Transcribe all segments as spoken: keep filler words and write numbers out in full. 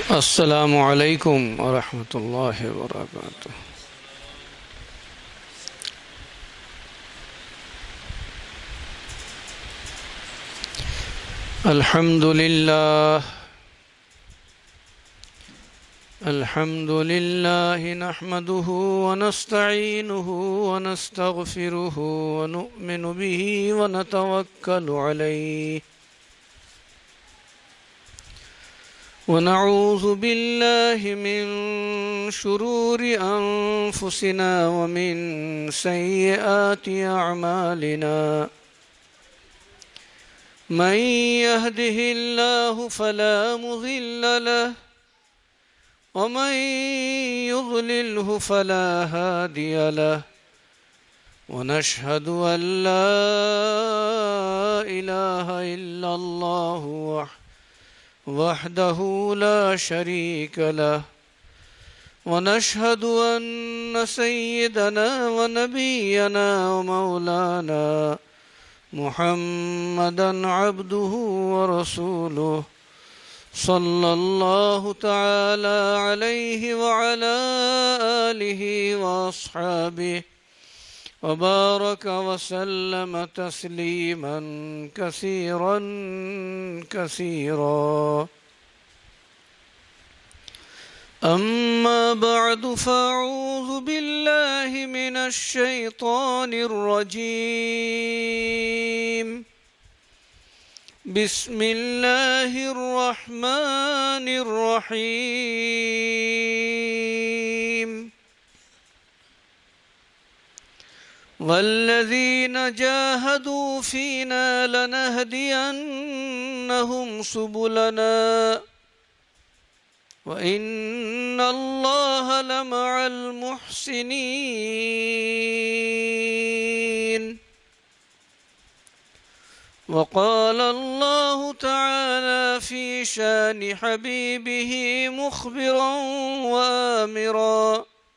अस्सलामु अलैकुम वरहमतुल्लाहि वबरकातुह। अल्हम्दुलिल्लाह अल्हम्दुलिल्लाह नहमदुहु व नस्तईनुहु व नस्तगफिरुहु व नु'मिनु बिही व नतवक्कलु अलैहि ونعوذ بالله من شرور أنفسنا ومن سيئات أعمالنا من يهده الله فلا مضل له ومن يضلله فلا هادي له ونشهد أن لا إله إلا الله وحده وحده لا شريك له ونشهد أن سيدنا ونبينا ومولانا محمدا عبده ورسوله صلى الله تعالى عليه وعلى آله وأصحابه وبارك وسلم تسليما كثيرا كثيرا أما بعد فأعوذ بالله من الشيطان الرجيم بسم الله الرحمن الرحيم والذين جاهدوا فينا لنهدينهم سبلنا وإن الله لمع المحسنين وقال الله تعالى في شان حبيبه مخبرا وآمرا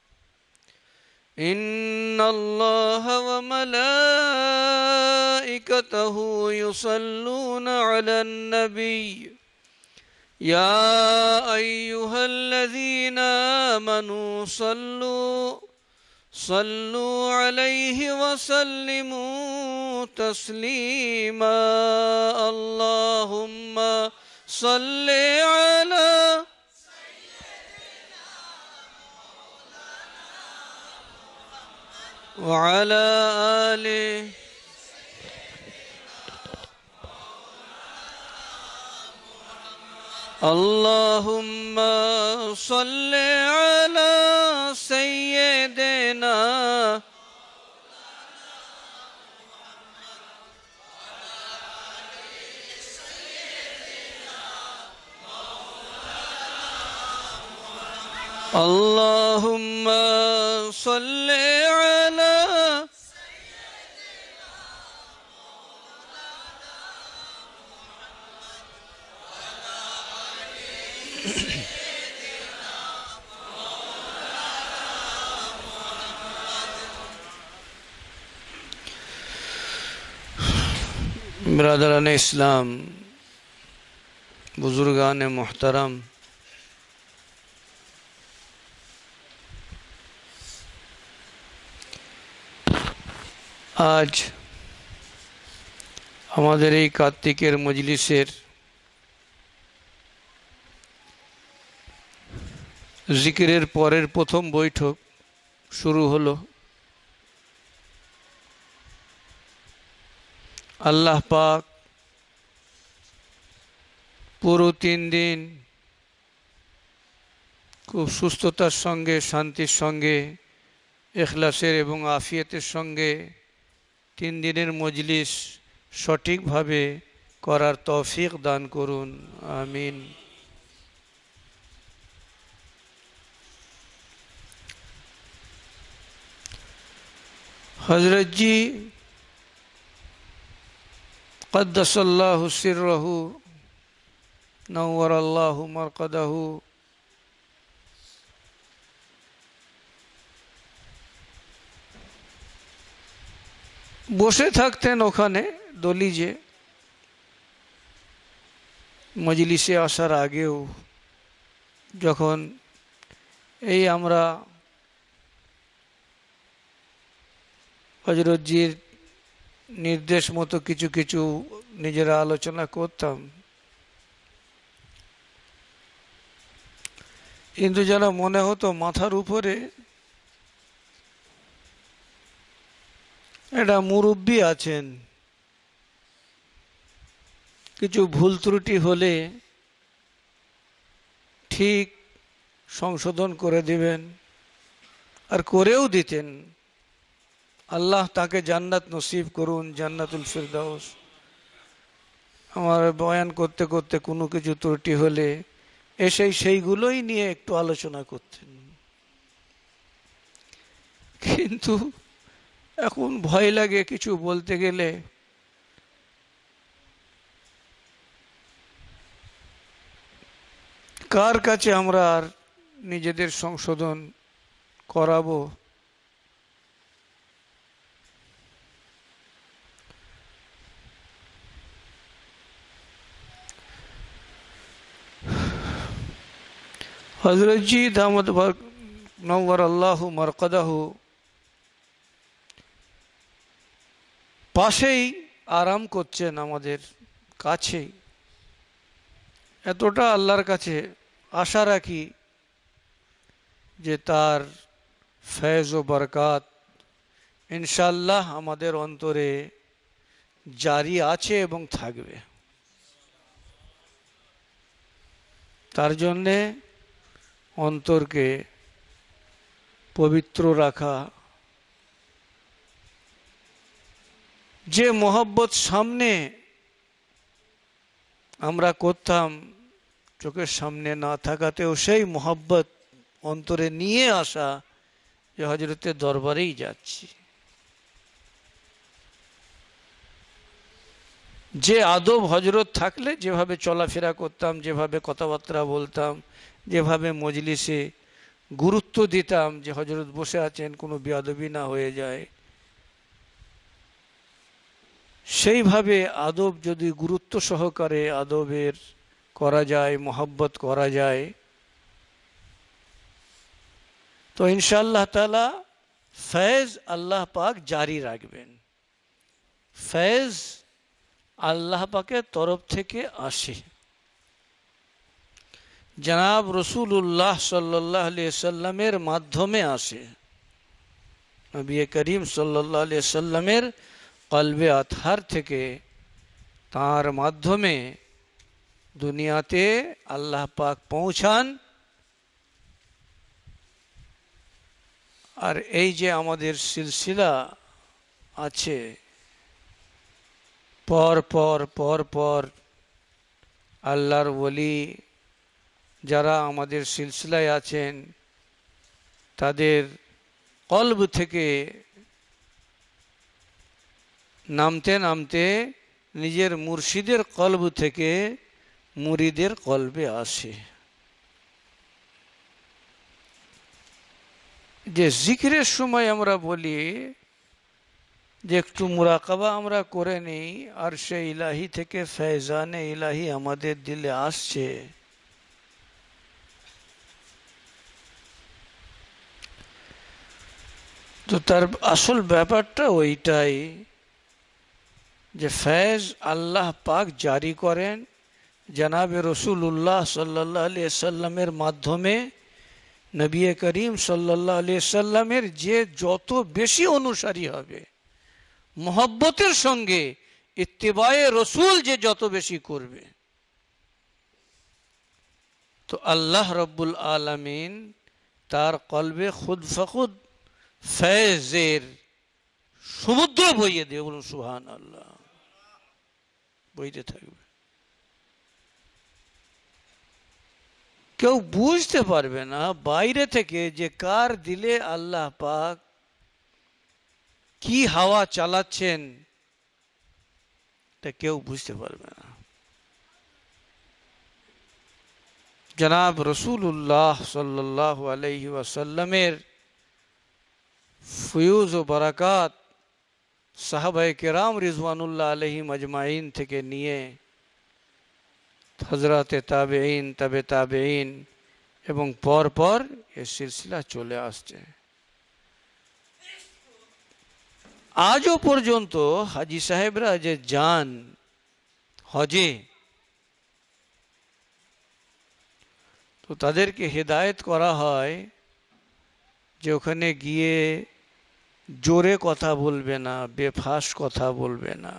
إن الله وملائكته يصلون على النبي يا أيها الذين آمنوا صلوا صلوا عليه وسلموا تسليما اللهم صل على وعلى آله اللهم صل على سيدنا اللهم صل على बिरादरान इस्लाम, बुजुर्गान मुहतरम, आज हमारे এই কার্তিকের মজলিসের জিকিরের পরের প্রথম বৈঠক শুরু হলো। আল্লাহ পাক পুরো তিন দিন খুব সুস্থতার সঙ্গে, শান্তির সঙ্গে, ইখলাসের এবং আফিয়তের সঙ্গে তিন দিনের মজলিস সঠিকভাবে করার তৌফিক দান করুন, আমিন। হযরত জি কদ্দাসাল্লাহু সিররহু নওয়ারাল্লাহু মারকাদাহু বসে থাকতেন ওখানে দলিজে মজলিসে আসার আগেও যখন এই আমরা হযরতজির নির্দেশ মতো কিছু কিছু নিজেরা আলোচনা করতাম, কিন্তু যেন মনে হতো মাথার উপরে একটা মুরব্বি আছেন, কিছু ভুল ত্রুটি হলে ঠিক সংশোধন করে দিবেন, আর করেও দিতেন। আল্লাহ তাকে জান্নাত নসিব করুন, জান্নাতুল ফিরদাউস। আমার বয়ান করতে করতে কোনো কিছু ত্রুটি হলে এসেই সেইগুলোই নিয়ে একটু আলোচনা করতেন। কিন্তু এখন ভয় লাগে কিছু বলতে গেলে। কার কাছে আমরা আর নিজেদের সংশোধন করাবো? হযরতজি দামত নওয়ার আল্লাহু মারকাদাহু পাশেই আরাম করছেন, আমাদের কাছেই। এতটা আল্লাহর কাছে আশা রাখি যে তার ফয়েজ ও বরকাত ইনশাআল্লাহ আমাদের অন্তরে জারি আছে এবং থাকবে। তার জন্যে অন্তরকে পবিত্র রাখা, যে মোহব্বত সামনে আমরা করতাম চোখের সামনে না থাকাতেও সেই মোহব্বত অন্তরে নিয়ে আসা, যে হযরতের দরবারেই যাচ্ছি। যে আদব হযরত থাকলে যেভাবে চলাফেরা করতাম, যেভাবে কথাবার্তা বলতাম, যেভাবে মজলিসে গুরুত্ব দিতাম যে হযরত বসে আছেন, কোনো বেয়াদবি না হয়ে যায়, সেইভাবে আদব যদি গুরুত্ব সহকারে আদবের করা যায়, মোহব্বত করা যায়, তো ইনশাআল্লাহ তাআলা ফয়েজ আল্লাহ পাক জারি রাখবেন। ফয়েজ আল্লাহ পাকের তরফ থেকে আসে, জনাব রাসূলুল্লাহ সাল্লাল্লাহু আলাইহি সাল্লামের মাধ্যমে আসে। নবী করিম সাল্লাল্লাহু আলাইহি সাল্লামের কলবে আতহার থেকে তার মাধ্যমে দুনিয়াতে আল্লাহ পাক পৌঁছান। আর এই যে আমাদের সিলসিলা আছে, পর পর পর পর আল্লাহর ওলি যারা আমাদের সিলসিলায় আছেন, তাদের কলব থেকে নামতে নামতে নিজের মুর্শিদের কলব থেকে মুরিদের কলবে আসে। যে জিকিরের সময় আমরা বলি যে একটু মুরাকাবা আমরা করে নিই, আর সে ইলাহি থেকে ফয়জানে ইলাহি আমাদের দিলে আসছে। তো তার আসল ব্যাপারটা ওইটাই যে ফয়েজ আল্লাহ পাক জারি করেন জনাবে রাসূলুল্লাহ সাল্লাল্লাহু আলাইহি সাল্লামের মাধ্যমে। নবী করিম সাল্লাল্লাহু আলাইহি সাল্লামের যে যত বেশি অনুসারী হবে, মোহব্বতের সঙ্গে ইত্তিবায়ে রসুল যে যত বেশি করবে, তো আল্লাহ রব্বুল আলামিন তার কলবে খুদ ফখুদ ফয়েজের সমুদ্র বইয়ে দেবে। বলুন সুবহানাল্লাহ। বইতে থাকবে, কেউ বুঝতে পারবে না বাইরে থেকে যে কার দিলে আল্লাহ পাক কি হাওয়া চালাচ্ছেন, তা কেউ বুঝতে পারবে না। জনাব রাসূলুল্লাহ সাল্লাল্লাহু আলাইহি ওয়াসাল্লামের ফয়ুজ ও বারাকাত সাহাবায়ে কেরাম রিজওয়ানুল্লাহ আলাইহিম আজমাইন থেকে নিয়ে হযরতে তাবেঈন, তাবে তাবেঈন এবং পর পর এ সিলসিলা চলে আসছে। আজও পর্যন্ত হাজী সাহেবরা যে যান হজে, তো তাদেরকে হেদায়েত করা হয় যে ওখানে গিয়ে জোরে কথা বলবে না, বেফাস কথা বলবে না।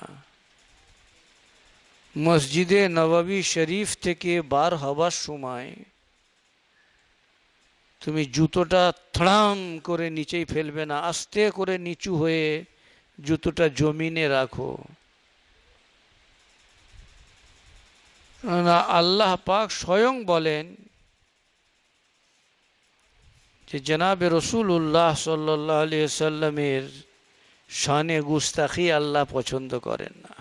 মসজিদে নববী শরীফ থেকে বার হবার সময় তুমি জুতোটা থড়াম করে নিচেই ফেলবে না, আস্তে করে নিচু হয়ে জুতোটা জমিনে রাখো। আল্লাহ পাক স্বয়ং বলেন যে জনাবে রসুল্লাহ সাল্লাল্লাহু আলাইহি সাল্লামের শানে গুস্তাখি আল্লাহ পছন্দ করেন না।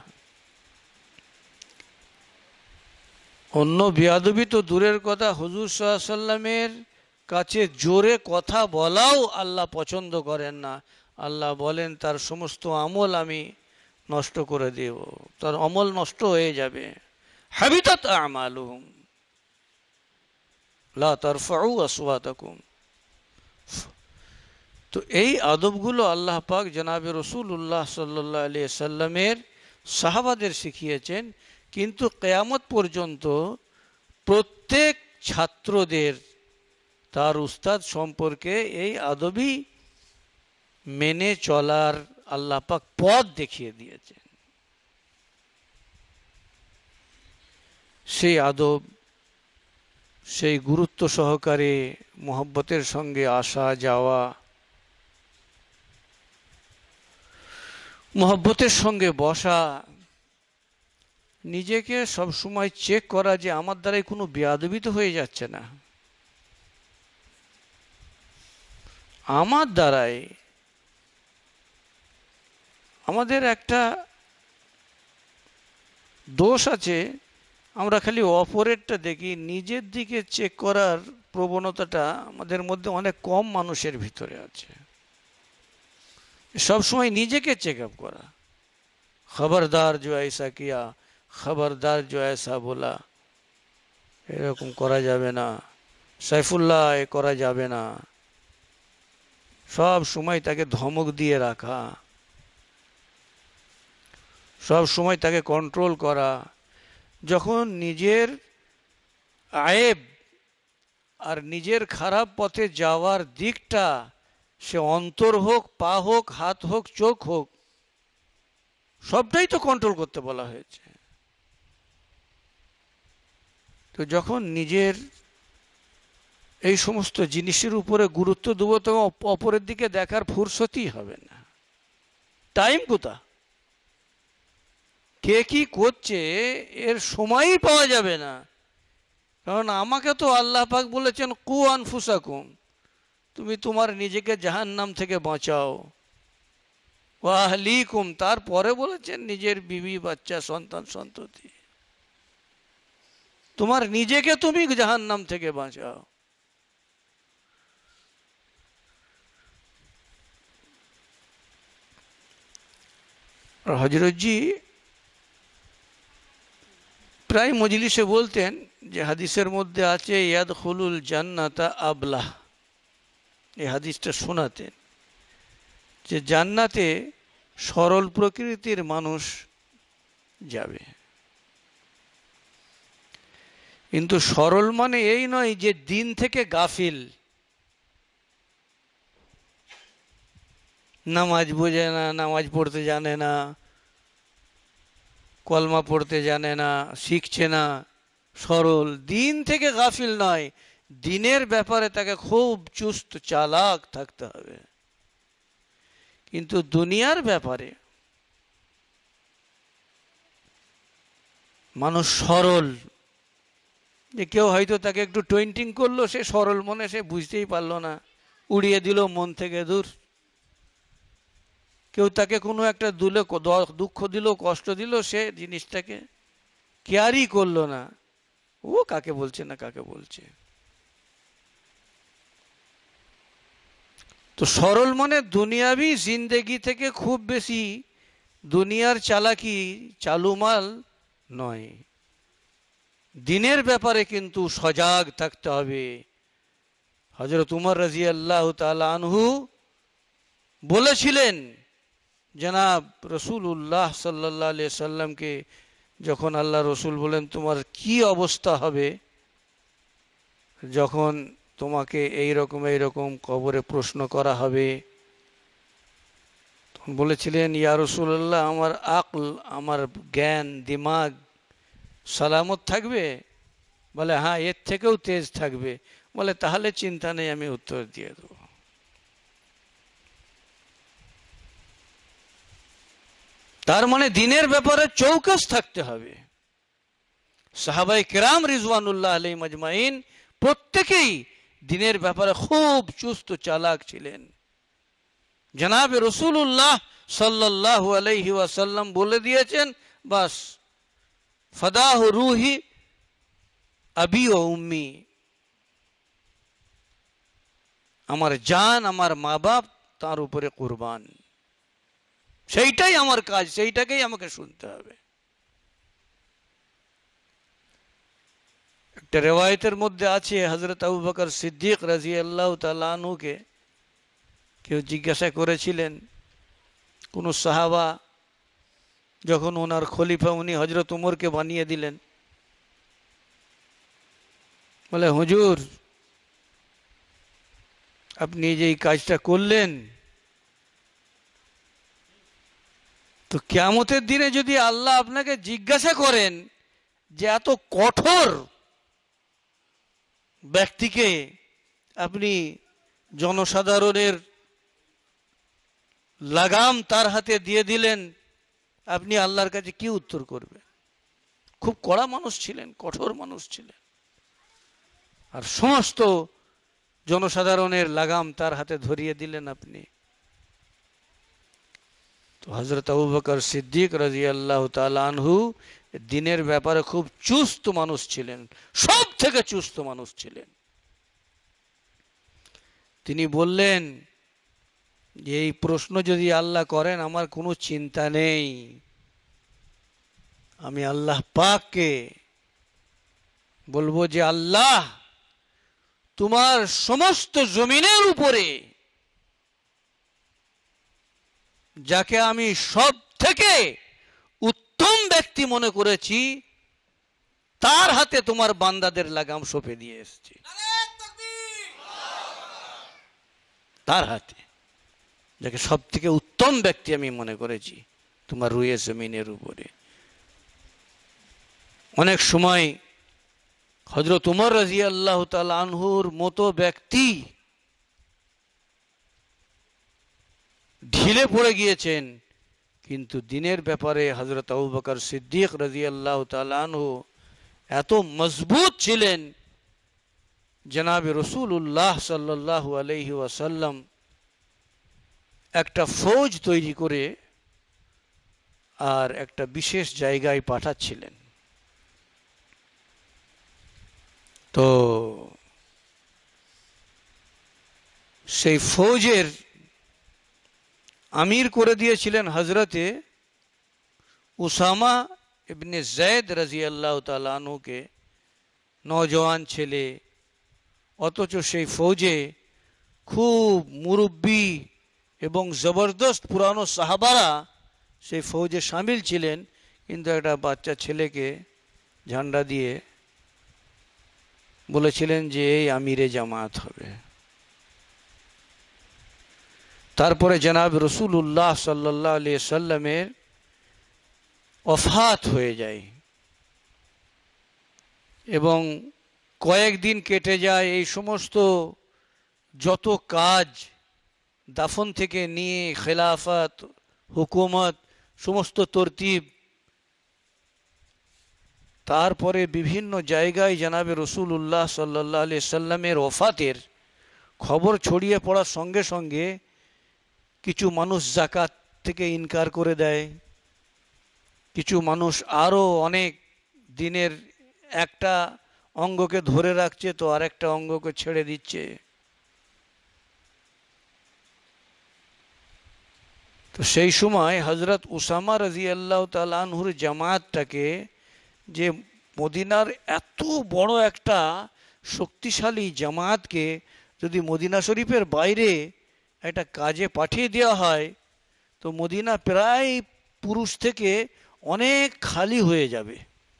অন্য বিয়াদবি তো দূরের কথা, হুজুর সাল্লাল্লাহু আলাইহি সাল্লামের কাছে জোরে কথা বলাও আল্লাহ পছন্দ করেন না। আল্লাহ বলেন তার সমস্ত আমল আমি নষ্ট করে দেব, তার আমল নষ্ট হয়ে যাবে। হাবিতাত আমালুহুম লা তারফাউ আসওয়াতাকুম। তো এই আদবগুলো আল্লাহ পাক জনাবে রসুল্লাহ সাল্লাল্লাহু আলাইহি সাল্লামের সাহাবাদের শিখিয়েছেন, কিন্তু কিয়ামত পর্যন্ত প্রত্যেক ছাত্রদের তার উস্তাদ সম্পর্কে এই আদবই মেনে চলার আল্লাহ পাক পথ দেখিয়ে দিয়েছেন। সেই আদব, সেই গুরুত্ব সহকারে মোহব্বতের সঙ্গে আসা যাওয়া, মোহব্বতের সঙ্গে বসা, নিজেকে সব সময় চেক করা যে আমার দ্বারাই কোনো বেয়াদবি তো হয়ে যাচ্ছে না, আমার দ্বারাই। আমাদের একটা দোষ আছে, আমরা খালি অপরেরটা দেখি, নিজের দিকে চেক করার প্রবণতাটা আমাদের মধ্যে অনেক কম মানুষের ভিতরে আছে। সব সময় নিজেকে চেক আপ করা, খবরদার জো ऐसा किया, খবরদার জো ऐसा बोला, এরকম করা যাবে না, সাইফুল্লাহ এ করা যাবে না, সব সময় তাকে ধমক দিয়ে রাখা, সব সময় তাকে কন্ট্রোল করা। যখন নিজের আয়েব আর নিজের খারাপ পথে যাওয়ার দিকটা, সে অন্তর হোক, পা হোক, হাত হোক, চোখ হোক, সবটাই তো কন্ট্রোল করতে বলা হয়েছে। তো যখন নিজের এই সমস্ত জিনিসের উপরে গুরুত্ব দেবো, তো অপরের দিকে দেখার ফুরসতই হবে না। টাইম কোথা, কে কি করছে এর সময়ই পাওয়া যাবে না। কারণ আমাকে তো আল্লাহ পাক বলেছেন কু আনফুসাকুম, তুমি তোমার নিজেকে জাহান্নাম থেকে বাঁচাও, ওয়া আহলিকুম, তারপরে বলেছেন নিজের বিবি বাচ্চা সন্তান সন্ততি। তোমার নিজেকে তুমি জাহান্নাম থেকে বাঁচাও। হযরতজি প্রায় মজলিসে বলতেন যে হাদিসের মধ্যে আছে ইয়াদখুলুল জান্নাতা আবলাহ, এই হাদিসটা শোনাতেন যে জান্নাতে সরল প্রকৃতির মানুষ যাবে। কিন্তু সরল মানে এই নয় যে দিন থেকে গাফিল, নামাজ বোঝে না, নামাজ পড়তে জানে না, কলমা পড়তে জানে না, শিখছে না। সরল দিন থেকে গাফিল নয়, দিনের ব্যাপারে তাকে খুব চুস্ত চালাক থাকতে হবে। কিন্তু দুনিয়ার ব্যাপারে মানুষ সরল, যে কেউ হয়তো তাকে একটু টোয়েন্টিং করলো, সে সরল মনে সে বুঝতেই পারলো না, উড়িয়ে দিল মন থেকে দূর। কেউ তাকে কোনো একটা দিলে, দুঃখ দিল, কষ্ট দিল, সে জিনিসটাকে কেয়ারই করলো না, ও কাকে বলছে না কাকে বলছে। তো সরল মানে দুনিয়াবি জিন্দেগি থেকে খুব বেশি দুনিয়ার চালাকি চালুমাল নয়। দিনের ব্যাপারে কিন্তু সজাগ থাকতে হবে, হযরত উমর রাদিয়াল্লাহু তাআলা আনহু বলেছিলেন জনাব রাসূলুল্লাহ সাল্লাল্লাহু আলাইহি সাল্লামকে, যখন আল্লাহ রসুল বলেন তোমার কি অবস্থা হবে যখন তোমাকে এই রকম এই রকম কবরে প্রশ্ন করা হবে, তখন বলেছিলেন ইয়া রাসূলুল্লাহ, আমার আকল, আমার জ্ঞান দিমাগ সালামত থাকবে? বলে হ্যাঁ, এর থেকেও তেজ থাকবে। বলে তাহলে চিন্তা নেই, আমি উত্তর দিয়ে দেবো। তার মানে দিনের ব্যাপারে চৌকস থাকতে হবে। সাহাবায়ে কেরাম রিজওয়ানুল্লাহ আলাইহিম আজমাইন প্রত্যেকেই দিনের ব্যাপারে খুব চুস্ত চালাক ছিলেন। জনাবে রাসূলুল্লাহ সাল্লাল্লাহু আলাইহি ওয়াসাল্লাম বলে দিয়েছেন, বাস ফাদাহু রুহি আবি ও উম্মি, আমার জান আমার মা বাপ তার উপরে কুরবান। সেইটাই আমার কাজ, সেইটাকেই আমাকে শুনতে হবে। একটা রিওয়ায়াতের মধ্যে আছে হযরত আবু বকর সিদ্দিক রাদিয়াল্লাহু তাআলা আনহুকে কেউ জিজ্ঞাসা করেছিলেন, কোন সাহাবা যখন ওনার খলিফা, উনি হযরত উমরকে বানিয়ে দিলেন। বলে হুজুর, আপনি যে এই কাজটা করলেন, তো কিয়ামতের দিনে যদি আল্লাহ আপনাকে জিজ্ঞাসা করেন যে এত কঠোর ব্যক্তিকে আপনি জনসাধারণের লাগাম তার হাতে দিয়ে দিলেন, আপনি আল্লাহর কাছে কি উত্তর করবেন? খুব কড়া মানুষ ছিলেন, কঠোর মানুষ ছিলেন, আর সমস্ত জনসাধারণের লাগাম তার হাতে ধরিয়ে দিলেন আপনি। তো হযরত আবু বকর সিদ্দিক রাদিয়াল্লাহু তাআলা আনহু দিনের ব্যাপারে খুব চুস্ত মানুষ ছিলেন, সব থেকে চুস্ত মানুষ ছিলেন। তিনি বললেন যে এই প্রশ্ন যদি আল্লাহ করেন আমার কোনো চিন্তা নেই, আমি আল্লাহ পাককে বলবো যে আল্লাহ, তোমার সমস্ত জমিনের উপরে যাকে আমি সব থেকে উত্তম ব্যক্তি মনে করেছি, তার হাতে তোমার বান্দাদের লাগাম সঁপে দিয়ে এসেছি। তার হাতে, যাকে সব থেকে উত্তম ব্যক্তি আমি মনে করেছি তোমার রুয়ে জমিনের উপরে। অনেক সময় হযরত উমর রাদিয়াল্লাহু তাআলা আনহুর মতো ব্যক্তি ঢিলে পড়ে গিয়েছেন, কিন্তু দিনের ব্যাপারে হযরত আবু বকর সিদ্দিক রাদিয়াল্লাহু তাআলা আনহু এত মজবুত ছিলেন, জনাবে রাসূলুল্লাহ সাল্লাল্লাহু আলাইহি ওয়াসাল্লাম একটা ফৌজ তৈরি করে আর একটা বিশেষ জায়গায় পাঠাচ্ছিলেন। তো সেই ফৌজের আমির করে দিয়েছিলেন হযরতে উসামা ইবনে যায়েদ রাদিয়াল্লাহু তাআলা আনহুকে। নওজওয়ান ছেলে, অথচ সেই ফৌজে খুব মুরব্বী এবং জবরদস্ত পুরানো সাহাবারা সেই ফৌজে শামিল ছিলেন, কিন্তু একটা বাচ্চা ছেলেকে ঝান্ডা দিয়ে বলেছিলেন যে এই আমিরে জামাত হবে। তারপরে জনাব রাসূলুল্লাহ সাল্লাল্লাহু আলাইহি সাল্লামের ওফাত হয়ে যায় এবং কয়েকদিন কেটে যায়। এই সমস্ত যত কাজ, দাফন থেকে নিয়ে খেলাফত, হুকুমত, সমস্ত তরতিব, তারপরে বিভিন্ন জায়গায় জনাবে রাসূলুল্লাহ সাল্লাল্লাহু আলাইহি সাল্লামের ওফাতের খবর ছড়িয়ে পড়ার সঙ্গে সঙ্গে কিছু মানুষ যাকাত থেকে ইনকার করে দেয়, কিছু মানুষ আরও অনেক দিনের একটা অঙ্গকে ধরে রাখছে তো আরেকটা অঙ্গকে ছেড়ে দিচ্ছে। তো সেই সময় হযরত উসামা রাদিয়াল্লাহু তাআলা আনহুর জামাতটাকে, যে মদিনার এত বড় একটা শক্তিশালী জামাতকে যদি মদিনা শরীফের বাইরে একটা কাজে পাঠিয়ে দেওয়া হয় তো মদিনা প্রায় পুরুষ থেকে অনেক খালি হয়ে যাবে।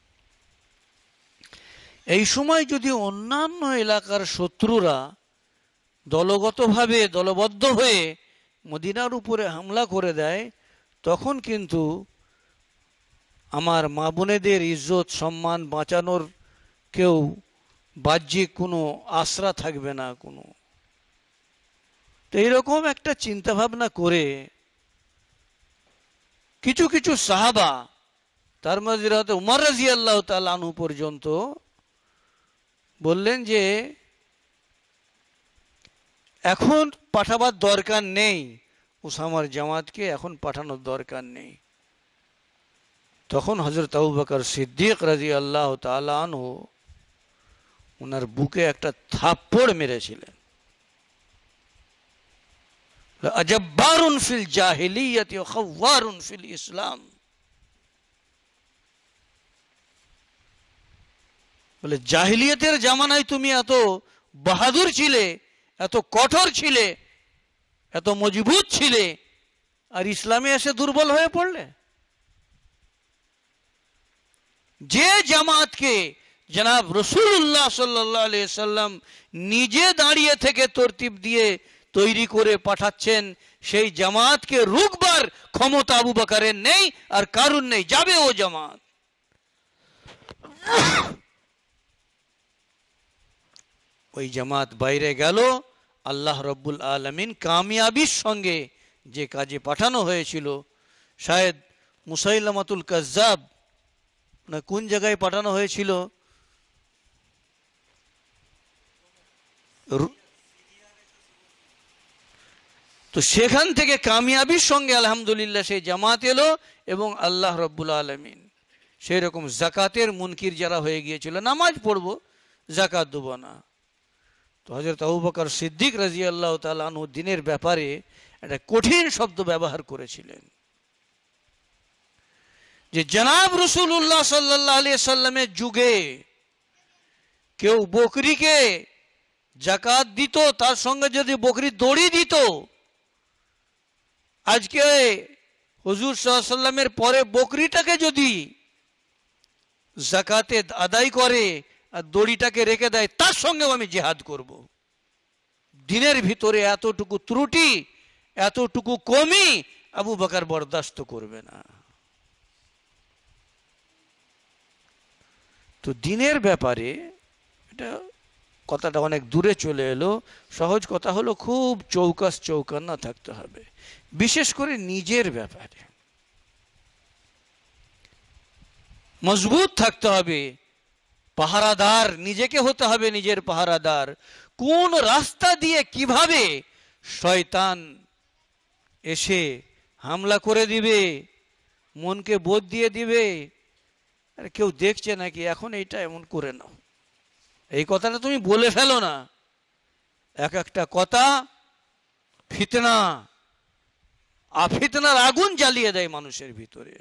এই সময় যদি অন্যান্য এলাকার শত্রুরা দলগতভাবে দলবদ্ধ হয়ে মদিনার উপরে হামলা করে দেয় তখন কিন্তু আমার মা বোনেদের ইজ্জত সম্মান বাঁচানোর কেউ বাহ্যিক কোনো আশরা থাকবে না কোনো। তো এইরকম একটা চিন্তা ভাবনা করে কিছু কিছু সাহাবা, তার মধ্যে হয়তো উমর রাদিয়াল্লাহু তাআলা আনহু পর্যন্ত বললেন যে এখন পাঠাবার দরকার নেই, উসামার জামাতকে এখন পাঠানোর দরকার নেই। তখন হযরত আবু বকর সিদ্দিক রাদিয়াল্লাহু তাআলা আনহু ওনার বুকে একটা থাপ্পড় মেরেছিলেন। আজব্বারুন ফিল জাহিলিয়াতি ওয়া খাওয়ারুন ফিল ইসলাম, বলে জাহিলিয়াতের জামানায় তুমি এত বাহাদুর ছিলে, এত কঠোর ছিলে, এত মজবুত ছিলে, আর ইসলামে এসে দুর্বল হয়ে পড়লে। যে জামাতকে জনাব রাসূলুল্লাহ সাল্লাল্লাহু আলাইহি সাল্লাম নিজে দাঁড়িয়ে থেকে তরতিব দিয়ে তৈরি করে পাঠাচ্ছেন, সেই জামাতকে রুখবার ক্ষমতা আবু বকরের নেই আর কারুর নেই, যাবে ও জামাত। ওই জামাত বাইরে গেল। আল্লাহ রব্বুল আলামিন কামিয়াবির সঙ্গে যে কাজে পাঠানো হয়েছিল, শায়দ মুসাইলামাতুল কাজ্জাব না কোন জায়গায় পাঠানো হয়েছিল, তো সেখান থেকে কামিয়াবির সঙ্গে আলহামদুলিল্লাহ সেই জামাত এলো এবং আল্লাহ রব্বুল আলামিন সেই রকম জাকাতের মুনকির যারা হয়ে গিয়েছিল, নামাজ পড়বো জাকাত দেবো না, তো হযরত আবু বকর সিদ্দিক রাদিয়াল্লাহু তাআলা আনহু দিনের ব্যাপারে একটা কঠিন শব্দ ব্যবহার করেছিলেন যে জনাব রাসূলুল্লাহ সাল্লাল্লাহু আলাইহি সাল্লামের যুগে কেউ বকরিকে জাকাত দিত, তার সঙ্গে যদি বকরির দড়ি দিত, আজকে হুজুর সাল্লাল্লাহু আলাইহি সাল্লামের পরে বকরিটাকে যদি জাকাতে আদায় করে আর দড়িটাকে রেখে দেয়, তার সঙ্গেও আমি জিহাদ করব। দিনের ভিতরে এতটুকু ত্রুটি, এতটুকু কমি আবু বকর বরদাস্ত করবে না। তো দিনের ব্যাপারে এটা কথাটা অনেক দূরে চলে এলো। সহজ কথা হলো খুব চৌকাস চৌকান্না থাকতে হবে, বিশেষ করে নিজের ব্যাপারে মজবুত থাকতে হবে, পাহারাদার নিজেকে হতে হবে, নিজের পাহারাদার। কোন রাস্তা দিয়ে কিভাবে শয়তান এসে হামলা করে দিবে, মনকে বোধ দিয়ে দিবে, আর কেউ দেখছে নাকি, এখন এইটা এমন করে নাও, এই কথাটা তুমি বলে ফেলো না। এক একটা কথা ফিতনা, আফিতনার আগুন জ্বালিয়ে দেয় মানুষের ভিতরে,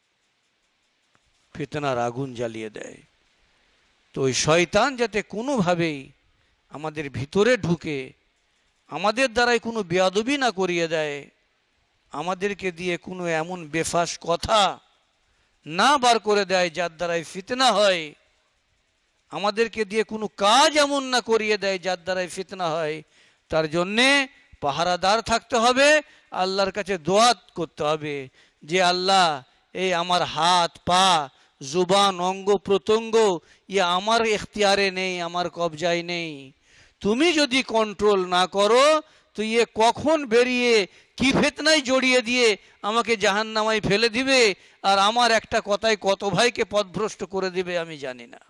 ফিতনার আগুন জ্বালিয়ে দেয়। তো ওই শয়তান যাতে কোনোভাবেই আমাদের ভিতরে ঢুকে আমাদের দ্বারাই কোনো বেয়াদবি না করিয়ে দেয়, আমাদেরকে দিয়ে কোনো এমন বেফাস কথা না বার করে দেয় যার দ্বারাই ফিতনা হয়, আমাদেরকে দিয়ে কোনো কাজ এমন না করিয়ে দেয় যার দ্বারাই ফিতনা হয়, তার জন্যে পাহারাদার থাকতে হবে, আল্লাহর কাছে দোয়া করতে হবে যে আল্লাহ এই আমার হাত পা জুবান অঙ্গ প্রত্যঙ্গ ইয়ে আমার এখতিয়ারে নেই, আমার কবজায় নেই, তুমি যদি কন্ট্রোল না করো তো ইয়ে কখন বেরিয়ে কি ফিতনায় জড়িয়ে দিয়ে আমাকে জাহান্নামায় ফেলে দিবে আর আমার একটা কথায় কত ভাইকে পথভ্রষ্ট করে দিবে আমি জানি না।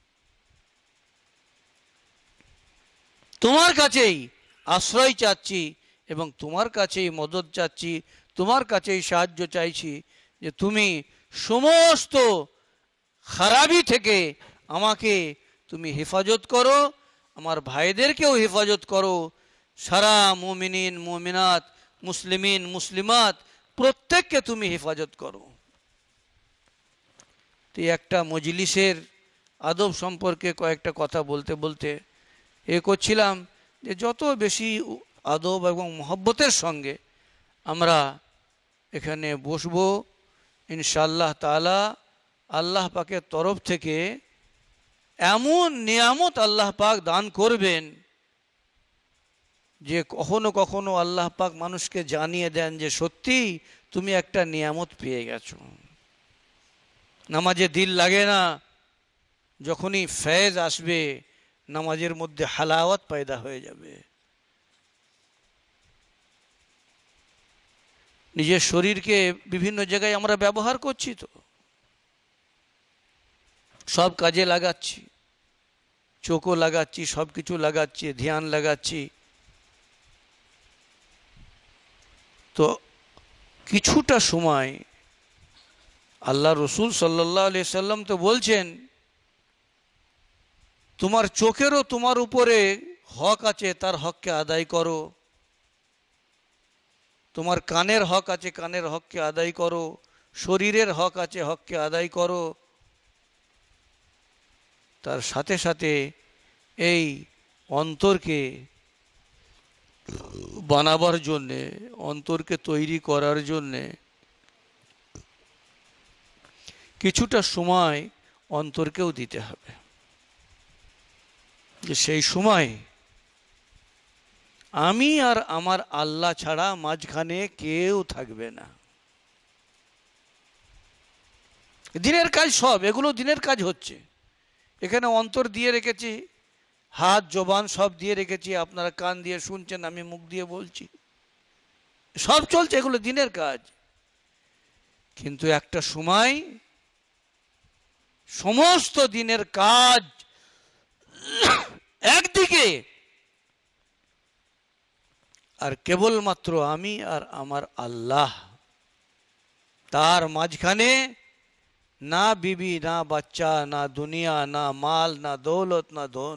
তোমার কাছেই আশ্রয় চাচ্ছি এবং তোমার কাছেই মদত চাচ্ছি, তোমার কাছেই সাহায্য চাইছি যে তুমি সমস্ত খারাপি থেকে আমাকে তুমি হেফাজত করো, আমার ভাইদেরকেও হেফাজত করো, সারা মুমিনিন মুমিনাত মুসলিমিন মুসলিমাত প্রত্যেককে তুমি হেফাজত করো। তো একটা মজলিসের আদব সম্পর্কে কয়েকটা কথা বলতে বলতে এ করছিলাম যে যত বেশি আদব এবং মহব্বতের সঙ্গে আমরা এখানে বসবো, ইনশাআল্লাহ তাআলা আল্লাহ পাকের তরফ থেকে এমন নিয়ামত আল্লাহ পাক দান করবেন যে কখনো কখনো আল্লাহ পাক মানুষকে জানিয়ে দেন যে সত্যি তুমি একটা নিয়ামত পেয়ে গেছো। নামাজে দিল লাগে না, যখনই ফয়েজ আসবে নামাজের মধ্যে হালাওয়াত পয়দা হয়ে যাবে। নিজের শরীরকে বিভিন্ন জায়গায় আমরা ব্যবহার করছি, তো সব কাজে লাগাচ্ছি, চোখও লাগাচ্ছি, সব কিছু লাগাচ্ছি, ধ্যান লাগাচ্ছি। তো কিছুটা সময় আল্লাহ রসুল সাল্লাল্লাহু আলাইহি সাল্লাম তো বলছেন তোমার চোখেরও তোমার উপরে হক আছে, তার হককে আদায় করো। তোমার কানের হক আছে, কানের হককে আদায় করো। শরীরের হক আছে, হককে আদায় করো। তার সাথে সাথে এই অন্তরকে বানাবার জন্যে, অন্তরকে তৈরি করার জন্যে কিছুটা সময় অন্তরকেও দিতে হবে, যে সেই সময় আমি আর আমার আল্লাহ ছাড়া মাঝখানে কেউ থাকবে না। দিনের কাজ সব, এগুলো দিনের কাজ হচ্ছে। এখানে অন্তর দিয়ে রেখেছি, হাত জবান সব দিয়ে রেখেছি, আপনারা কান দিয়ে শুনছেন, আমি মুখ দিয়ে বলছি, সব চলছে, এগুলো দিনের কাজ। কিন্তু একটা সময় সমস্ত দিনের কাজ একদিকে, আর কেবলমাত্র আমি আর আমার আল্লাহ, তার মাঝখানে না বিবি, না বাচ্চা, না দুনিয়া, না মাল, না দৌলত, না ধন।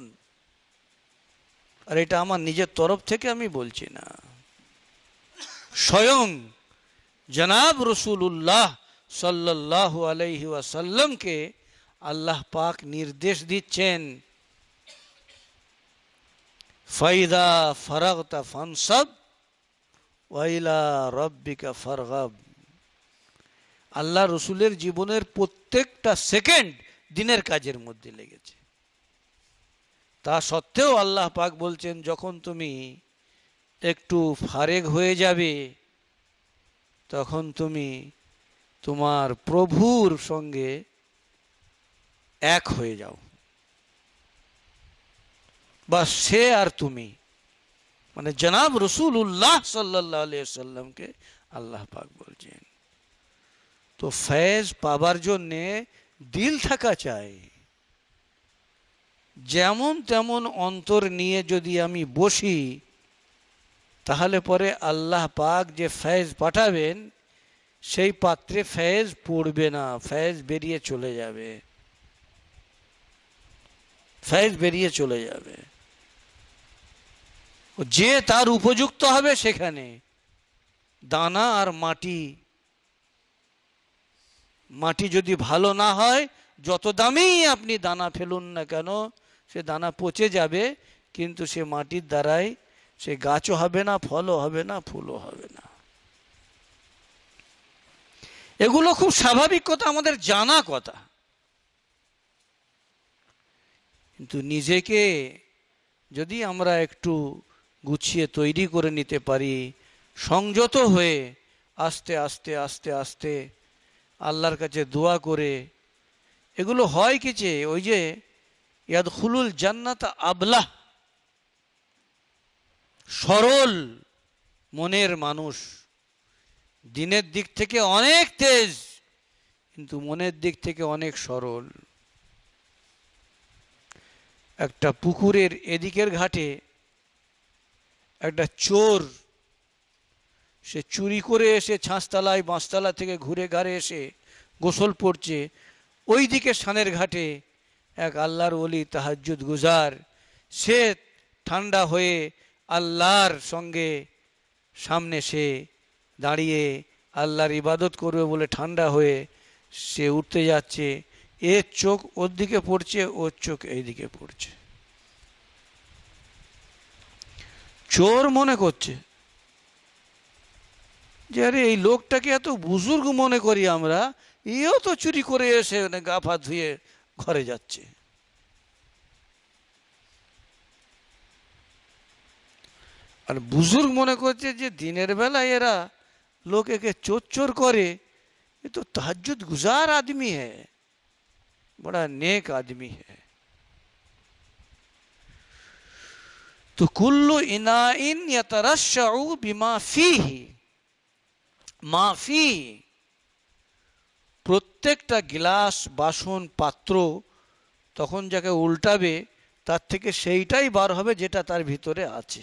আর এটা আমার নিজের তরফ থেকে আমি বলছি না, স্বয়ং জনাব রসুল্লাহ সাল্লাল্লাহু আলাইহি ওয়াসাল্লামকে আল্লাহ পাক নির্দেশ দিচ্ছেন, ফাইদা ফারাগতা ফানসাব ওয়া ইলা রাব্বিকা ফারগাব। আল্লাহ রসুলের জীবনের প্রত্যেকটা সেকেন্ড দিনের কাজের মধ্যে লেগেছে। তা সত্ত্বেও আল্লাহ পাক বলছেন, যখন তুমি একটু ফারেগ হয়ে যাবে তখন তুমি তোমার প্রভুর সঙ্গে এক হয়ে যাও, বা সে আর তুমি, মানে জনাব রসুল্লাহ সাল্লাল্লাহু আলাইহি সাল্লামকে আল্লাহ পাক বলছেন। তো ফয়েজ পাবার জন্যে দিল থাকা চাই। যেমন তেমন অন্তর নিয়ে যদি আমি বসি, তাহলে পরে আল্লাহ পাক যে ফয়েজ পাঠাবেন সেই পাত্রে ফয়েজ পড়বে না, ফয়েজ বেরিয়ে চলে যাবে, ফয়েজ বেরিয়ে চলে যাবে। যে তার উপযুক্ত হবে সেখানে। দানা আর মাটি, মাটি যদি ভালো না হয়, যত দামি আপনি দানা ফেলুন না কেন, সে দানা পচে যাবে, কিন্তু সে মাটির দ্বারাই সে গাছও হবে না, ফলও হবে না, ফুলও হবে না। এগুলো খুব স্বাভাবিক কথা, আমাদের জানা কথা। কিন্তু নিজেকে যদি আমরা একটু গুছিয়ে তৈরি করে নিতে পারি, সংযত হয়ে আস্তে আস্তে আস্তে আস্তে আল্লাহর কাছে দোয়া করে, এগুলো হয় কি যে ওই যে ইয়াদখুলুল জান্নাত আবলাহ, সরল মনের মানুষ, দিনের দিক থেকে অনেক তেজ কিন্তু মনের দিক থেকে অনেক সরল। একটা পুকুরের এদিকের ঘাটে একটা চোর, সে চুরি করে এসে ছাঁচতলায় বাঁশতলা থেকে ঘুরে ঘাড়ে এসে গোসল পড়ছে। ওই দিকে সানের ঘাটে এক আল্লাহর ওলি তাহাজ্জুদ গুজার, সে ঠান্ডা হয়ে আল্লাহর সঙ্গে সামনে সে দাঁড়িয়ে আল্লাহর ইবাদত করবে বলে ঠান্ডা হয়ে সে উঠতে যাচ্ছে, এর চোখ ওর দিকে পড়ছে, ওর চোখ এই দিকে পড়ছে। চোর মনে করছে যে আরে এই লোকটাকে এত বুজুর্গ মনে করি আমরা, এও তো চুরি করে এসে গা পা ধুয়ে ঘরে যাচ্ছে। আর বুজুর্গ মনে করছে যে দিনের বেলায় এরা লোক একে চোর চোর করে, ये तो तहज्जुद गुजार आदमी है, बड़ा नेक आदमी है। तो कुल्लु इनाइन यतरश्शउ बिमा फीही मा फीही, প্রত্যেকটা গ্লাস বাসন পাত্র তখন যাকে উল্টাবে তার থেকে সেইটাই বার হবে যেটা তার ভিতরে আছে।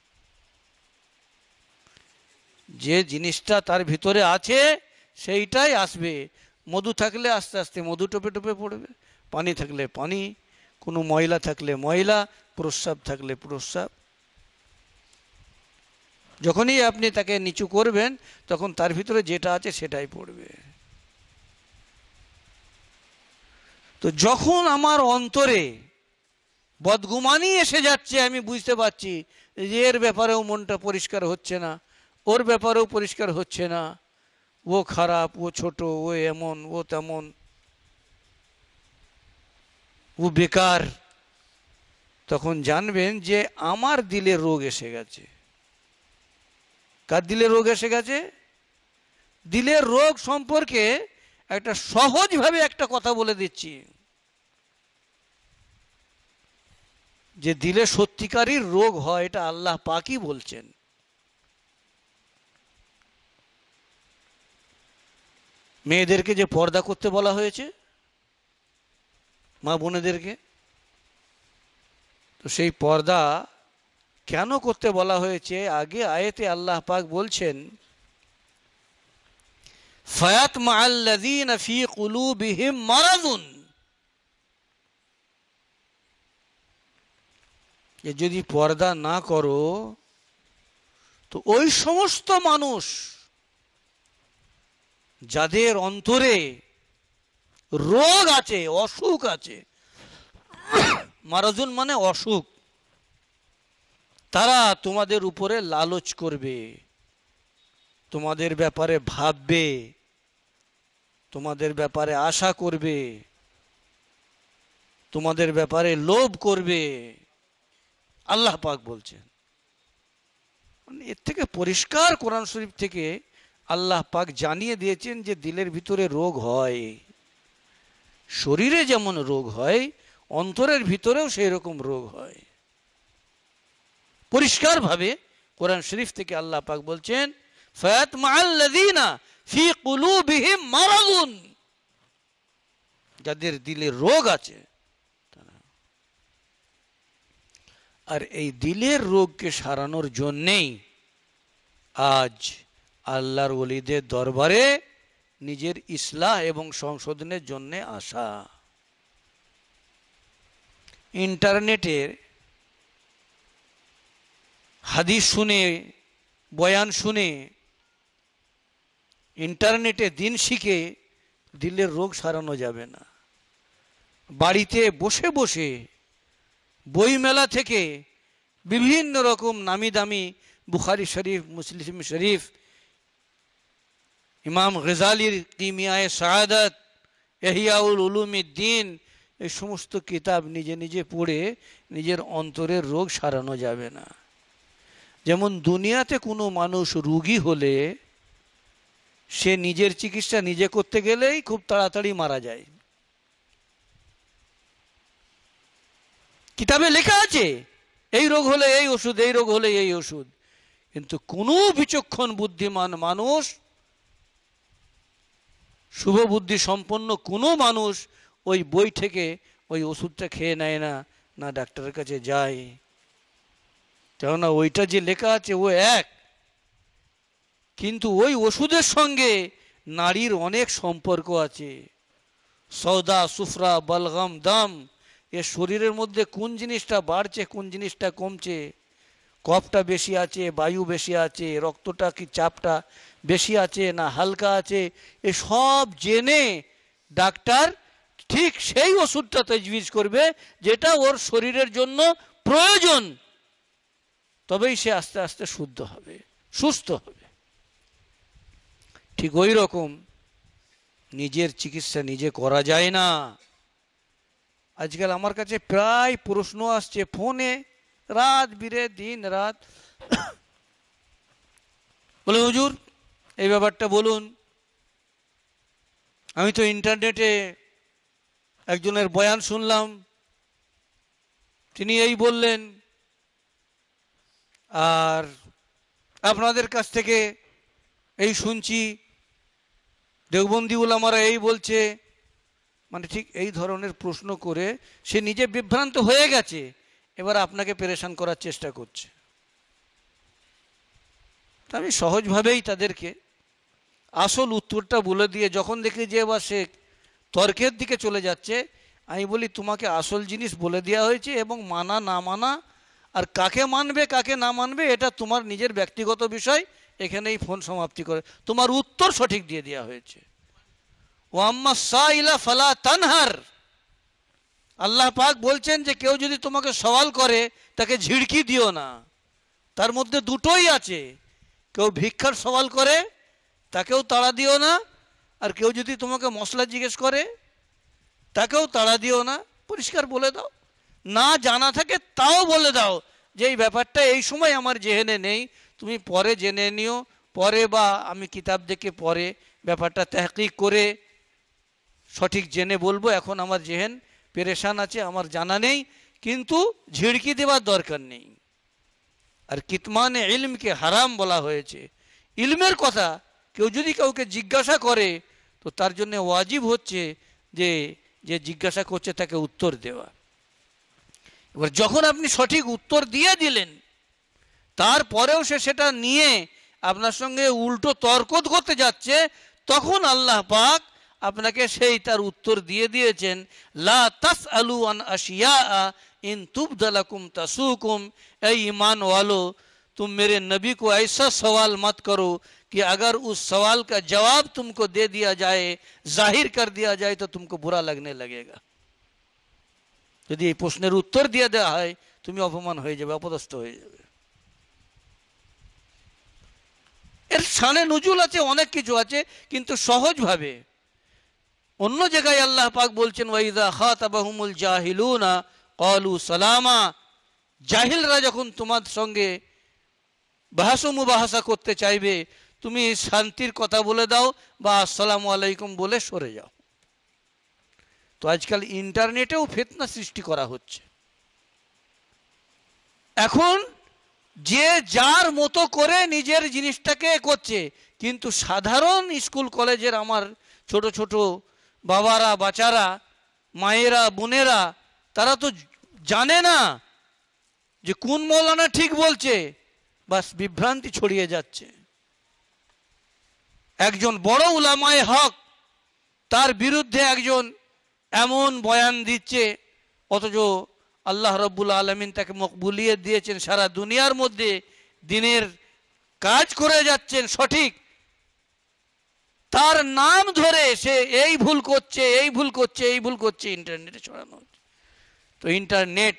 যে জিনিসটা তার ভিতরে আছে সেইটাই আসবে। মধু থাকলে আস্তে আস্তে মধু টোপে টোপে পড়বে, পানি থাকলে পানি, কোনো ময়লা থাকলে ময়লা, প্রস্রাব থাকলে প্রস্রাব। যখনই আপনি তাকে নিচু করবেন তখন তার ভিতরে যেটা আছে সেটাই পড়বে। তো যখন আমার অন্তরে বদগুমানি এসে যাচ্ছে, আমি বুঝতে পারছি যে এর ব্যাপারেও মনটা পরিষ্কার হচ্ছে না, ওর ব্যাপারেও পরিষ্কার হচ্ছে না, ও খারাপ, ও ছোট, ও এমন, ও তেমন, ও বেকার, তখন জানবেন যে আমার দিলে রোগ এসে গেছে। কার দিলে রোগ এসে গেছে? দিলের রোগ সম্পর্কে একটা সহজভাবে একটা কথা বলে দিচ্ছি, যে দিলে সত্যিকারই রোগ হয় এটা আল্লাহ পাকই বলছেন। মেয়েদেরকে যে পর্দা করতে বলা হয়েছে, মা বোনেদেরকে, তো সেই পর্দা কেন করতে বলা হয়েছে? আগে আয়াতে আল্লাহ পাক বলছেন ফায়াতমাআল্লাযীনা ফী কুলূবিহিম মারাদুন, যে যদি পর্দা না করো তো ওই সমস্ত মানুষ যাদের অন্তরে রোগ আছে, অসুখ আছে, মারাজুন মানে অসুখ, তারা তোমাদের উপরে লালচ করবে, তোমাদের ব্যাপারে ভাববে, তোমাদের ব্যাপারে আশা করবে, তোমাদের ব্যাপারে লোভ করবে। আল্লাহ পাক বলছেন, মানে এর থেকে পরিষ্কার কোরআন শরীফ থেকে আল্লাহ পাক জানিয়ে দিয়েছেন যে দিলের ভিতরে রোগ হয়। শরীরে যেমন রোগ হয়, অন্তরের ভিতরেও সেই রকম রোগ হয়। পরিষ্কারভাবে কোরআন শরীফ থেকে আল্লাহ পাক বলছেন ফায়াতমাআল্লাযীনা ফী কুলূবিহিম মারাদুন, যাদের দিলে রোগ আছে। আর এই দিলের রোগকে সারানোর জন্যেই আজ আল্লাহর ওলিদের দরবারে নিজের ইসলাহ এবং সংশোধনের জন্য আসা। ইন্টারনেটের হাদিস শুনে, বয়ান শুনে, ইন্টারনেটে দিন শিখে দিলের রোগ সারানো যাবে না। বাড়িতে বসে বসে বই মেলা থেকে বিভিন্ন রকম নামি দামি বুখারী শরীফ, মুসলিম শরীফ, ইমাম গজালির কিমিয়ায়ে সাআদাত, ইহইয়াউল উলুমিদ্দিন, এই সমস্ত কিতাব নিজে নিজে পড়ে নিজের অন্তরের রোগ সারানো যাবে না। যেমন দুনিয়াতে কোনো মানুষ রোগী হলে সে নিজের চিকিৎসা নিজে করতে গেলেই খুব তাড়াতাড়ি মারা যায়। কিতাবে লেখা আছে এই রোগ হলে এই ওষুধ, এই রোগ হলে এই ওষুধ, কিন্তু কোনো বিচক্ষণ বুদ্ধিমান মানুষ, শুভ বুদ্ধি সম্পন্ন কোনো মানুষ ওই বই থেকে ওই ওষুধটা খেয়ে নেয় না, না ডাক্তারের কাছে যায়। কেননা ওইটা যে লেখা আছে ও এক, কিন্তু ওই ওষুধের সঙ্গে নারীর অনেক সম্পর্ক আছে। সৌদা, সুফরা, বলগম, দম, এ শরীরের মধ্যে কোন জিনিসটা বাড়ছে, কোন জিনিসটা কমছে, কফটা বেশি আছে, বায়ু বেশি আছে, রক্তটা কি চাপটা বেশি আছে না হালকা আছে, এ সব জেনে ডাক্তার ঠিক সেই ওষুধটা তজবিজ করবে যেটা ওর শরীরের জন্য প্রয়োজন। তবেই সে আস্তে আস্তে শুদ্ধ হবে, সুস্থ হবে। ঠিক ওই রকম নিজের চিকিৎসা নিজে করা যায় না। আজকাল আমার কাছে প্রায় প্রশ্ন আসছে ফোনে, রাত বিরে দিন রাত, বলে হুজুর এই ব্যাপারটা বলুন। আমি তো ইন্টারনেটে একজনের বয়ান শুনলাম, তিনি এই বললেন, আর আপনাদের কাছ থেকে এই শুনছি, দেওবন্দি উলামারা এই বলছে। মানে ঠিক এই ধরনের প্রশ্ন করে সে নিজে বিভ্রান্ত হয়ে গেছে, এবার আপনাকে পেরেশান করার চেষ্টা করছে। তা আমি সহজভাবেই তাদেরকে আসল উত্তরটা বলে দিয়ে, যখন দেখি যে এবার সে তর্কের দিকে চলে যাচ্ছে, আমি বলি তোমাকে আসল জিনিস বলে দেওয়া হয়েছে, এবং মানা না মানা আর কাকে মানবে কাকে না মানবে এটা তোমার নিজের ব্যক্তিগত বিষয়, এখানেই ফোন সমাপ্তি করে, তোমার উত্তর সঠিক দিয়ে দেওয়া হয়েছে। ওয়াম্মা সাইলা ফালা তানহার, আল্লাহ পাক বলছেন যে কেউ যদি তোমাকে সওয়াল করে তাকে ঝিড়কি দিও না। তার মধ্যে দুটোই আছে, কেউ ভিক্ষার সওয়াল করে তাকেও তাড়া দিও না, আর কেউ যদি তোমাকে মশলা জিজ্ঞেস করে তাকেও তাড়া দিও না। পরিষ্কার বলে দাও, না জানা থাকে তাও বলে দাও যে এই ব্যাপারটা এই সময় আমার জেহেনে নেই, তুমি পরে জেনে নিও, পরে বা আমি কিতাব দেখে পরে ব্যাপারটা তাহকিক করে সঠিক জেনে বলবো, এখন আমার জেহেন পেরেশান আছে, আমার জানা নেই। কিন্তু ঝিড়কি দেওয়ার দরকার নেই। আর কিতমানে ইলমকে হারাম বলা হয়েছে। ইলমের কথা কেউ যদি কাউকে জিজ্ঞাসা করে তো তার জন্য ওয়াজিব হচ্ছে যে যে জিজ্ঞাসা করছে তাকে উত্তর দেওয়া। এবার যখন আপনি সঠিক উত্তর দিয়ে দিলেন, তারপরেও সে সেটা নিয়ে আপনার সঙ্গে উল্টো তর্ক করতে যাচ্ছে, তখন আল্লাহ পাক আপনাকে সেই তার উত্তর দিয়ে দিয়েছেন, লা তাসআলু আন আশিয়া इन तुबदलकुम तसूकुम, ए ईमान वालो तुम मेरे नबी को ऐसा सवाल मत करो कि अगर उस सवाल का जवाब तुमको दे दिया जाए, जाहिर कर दिया जाए तो तुमको बुरा लगने लगेगा। यदि এই প্রশ্নের উত্তর দিয়ে দেওয়া হয় তুমি অপমান হয়ে যাবে, অপদস্থ হয়ে যাবে। এর শানে নুজুল আছে, অনেক কিছু আছে, কিন্তু সহজভাবে অন্য জায়গায় আল্লাহ পাক বলছেন ওয়াইদা খাতাবাহুমুল জাহিলুনা ক্বালু সালামা, জাহিলরা যখন তোমার সঙ্গে বাহাস মুবাহাসা করতে চাইবে তুমি শান্তির কথা বলে দাও বা আসসালামু আলাইকুম বলে সরে যাও। তো আজকাল ইন্টারনেটেও ফিতনা সৃষ্টি করা হচ্ছে। এখন যে যার মতো করে নিজের জিনিসটাকে করছে, কিন্তু সাধারণ স্কুল কলেজের আমার ছোট ছোট বাবারা, বাচ্চারা, মায়েরা, বোনেরা, তারা তো জানে না যে কোন মৌলানা ঠিক বলছে, বাস বিভ্রান্তি ছড়িয়ে যাচ্ছে। একজন বড় উলামায়ে হক, তার বিরুদ্ধে একজন এমন বয়ান দিচ্ছে, অথচ আল্লাহ রব্বুল আলামিন তাকে মকবুলিয়ত দিয়েছেন, সারা দুনিয়ার মধ্যে দিনের কাজ করে যাচ্ছেন সঠিক, তার নাম ধরে সে এই ভুল করছে এই ভুল করছে এই ভুল করছে ইন্টারনেটে ছড়ানো হচ্ছে। তো ইন্টারনেট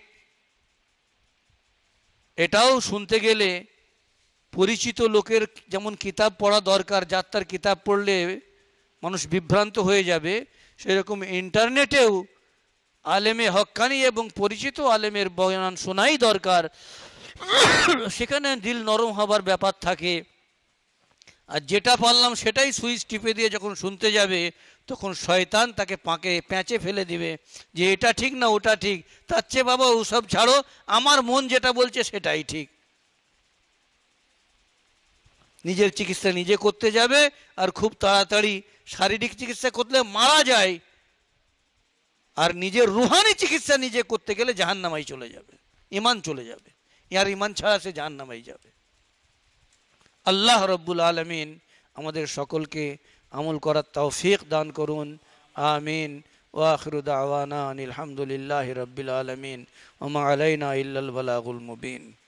এটাও শুনতে গেলে পরিচিত লোকের যেমন কিতাব পড়া দরকার, যার তার কিতাব পড়লে মানুষ বিভ্রান্ত হয়ে যাবে, সেরকম ইন্টারনেটেও আলেমে হক্কানি এবং পরিচিত আলেমের বয়ান শোনাই দরকার। সেখানে দিল নরম হবার ব্যাপার থাকে। আর যেটা পারলাম সেটাই সুইচ টিপে দিয়ে যখন শুনতে যাবে, তখন শয়তান তাকে পাকে প্যাঁচে ফেলে দিবে যে এটা ঠিক না ওটা ঠিক, তার চেয়ে বাবা ওসব ছাড়ো, আমার মন যেটা বলছে সেটাই ঠিক। নিজের চিকিৎসা নিজে করতে যাবে, আর খুব তাড়াতাড়ি শারীরিক চিকিৎসা করলে মারা যায়, আর নিজের রুহানি চিকিৎসা নিজে করতে গেলে জাহান্নামাই চলে যাবে, ইমান চলে যাবে, ইয়ার ইমান ছাড়া সে জাহান্নামাই যাবে। আল্লাহ রব্বুল আলামিন আমাদের সকলকে আমল করার তৌফিক দান করুন, আমিন। ওয়া আখিরু দাওয়ানা আনিল হামদুলিল্লাহি রাব্বিল আলামিন ওয়া মা আলাইনা ইল্লাল বালাগুল মুবিন।